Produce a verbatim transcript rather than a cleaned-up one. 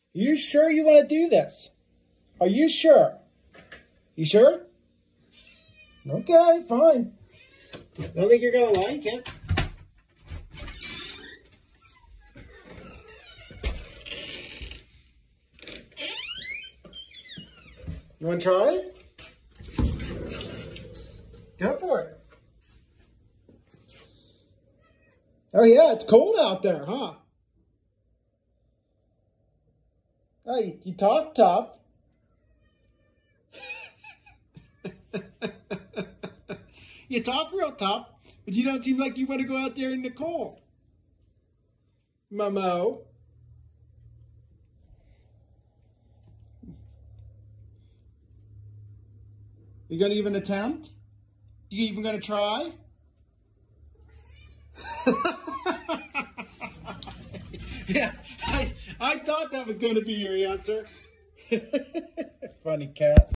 You sure you want to do this? Are you sure? You sure? Okay, fine. I don't think you're going to like it. You want to try it? Go for it. Oh yeah, it's cold out there, huh? Oh, you, you talk tough. You talk real tough, but you don't seem like you want to go out there in the cold. Momo. You gonna even attempt? You even gonna try? Yeah, I, I thought that was gonna be your answer. Funny cat.